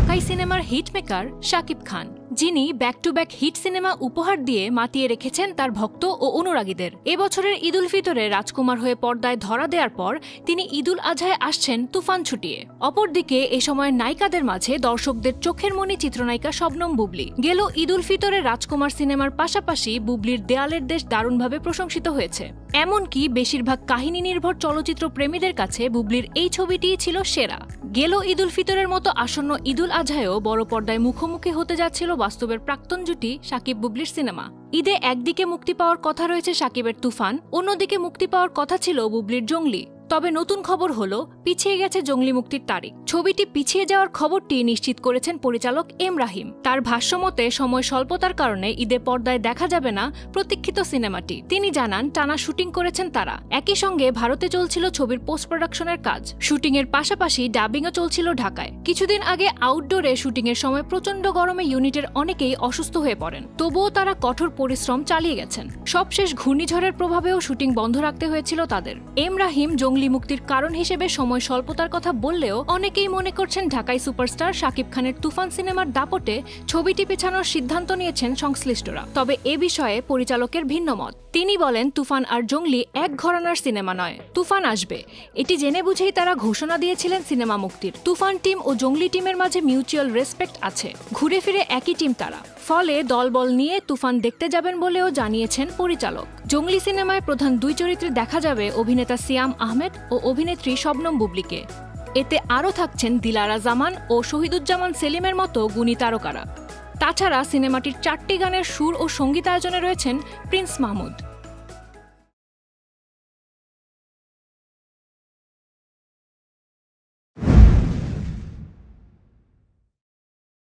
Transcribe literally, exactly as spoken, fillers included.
ঢাকাই সিনেমার hit maker Shakib Khan, যিনি back to back hit cinema উপহার দিয়ে মাতিয়ে রেখেছেন তার ভক্ত ও অনুরাগীদের। এবছরের ঈদ উল ফিতরে রাজকুমার হয়ে পর্দায় ধরা দেওয়ার পর তিনি ঈদ উল আজহায় আসছেন তুফান ছুটিয়ে। অপরদিকে এ সময়ের নায়িকাদের মাঝে দর্শকদের চোখের মনি চিত্রনায়িকা শবনম বুবলী। গেল ঈদ উল ফিতরে রাজকুমার সিনেমার পাশাপাশি বুবলির দেয়ালের দেশ দারুণভাবে প্রশংসিত হয়েছে। এমনকি বেশিরভাগ কাহিনী নির্ভর চলচ্চিত্র প্রেমীদের কাছে বুবলির এই ছবিটিই ছিল সেরা। গেল ঈদ উল ফিতরের মতো আসন্ন ঈদ উল আজহায়ও বড় পর্দায় মুখোমুখি হতে যাচ্ছিল বাস্তবের প্রাক্তন জুটি শাকিব বুবলির সিনেমা। ঈদে একদিকে মুক্তি পাওয়ার কথা রয়েছে শাকিবের তুফান, অন্যদিকে মুক্তি পাওয়ার কথা ছিল বুবলির জঙ্গলি। তবে নতুন খবর হলো পিছিয়ে গেছে জঙ্গলি মুক্তির তারিখ। ছবিটি পিছিয়ে যাওয়ার খবরটি নিশ্চিত করেছেন পরিচালক এম রাহিম। তার ভাষ্যমতে সময় স্বল্পতার কারণে ঈদে পর্দায় দেখা যাবে না প্রতীক্ষিত সিনেমাটি। তিনি জানান টানা শুটিং করেছেন তারা। একই সঙ্গে ভারতে চলছিল ছবির পোস্ট প্রোডাকশনের কাজ। শুটিং এর পাশাপাশি ডাবিংও চলছিল ঢাকায়। কিছুদিন আগে আউটডোরে শুটিং এর সময় প্রচন্ড গরমে ইউনিটের অনেকেই অসুস্থ হয়ে পড়েন, তবুও তারা কঠোর পরিশ্রম চালিয়ে গেছেন। সবশেষ ঘূর্ণিঝড়ের প্রভাবেও শুটিং বন্ধ রাখতে হয়েছিল তাদের। এম রাহিম জঙ্গলি মুক্তির কারণ হিসেবে সময় স্বল্পতার কথা বললেও অনেকেই মনে করছেন ঢাকাই সুপারস্টার শাকিব খানের তুফান সিনেমার দাপটে ছবিটি পেছানোর সিদ্ধান্ত নিয়েছেন সংশ্লিষ্টরা। তবে এ বিষয়ে পরিচালকের ভিন্ন মত। তিনি বলেন, তুফান আর জঙ্গলি এক ঘরানার সিনেমা নয়, তুফান আসবে এটি জেনে বুঝেই তারা ঘোষণা দিয়েছিলেন সিনেমা মুক্তির। তুফান টিম ও জঙ্গলি টিমের মাঝে মিউচুয়াল রেসপেক্ট আছে, ঘুরে ফিরে একই টিম তারা। ফলে দলবল নিয়ে তুফান দেখতে যাবেন বলেও জানিয়েছেন পরিচালক। জঙ্গলি সিনেমায় প্রধান দুই চরিত্রে দেখা যাবে অভিনেতা সিয়াম আহমেদ ও অভিনেত্রী শবনম বুবলীকে। এতে আরও থাকছেন দিলারা জামান ও শহীদুজ্জামান সেলিমের মতো গুণী তারকারা। তাছাড়া সিনেমাটির চারটি গানের সুর ও সঙ্গীতায়োজনে রয়েছেন প্রিন্স মাহমুদ।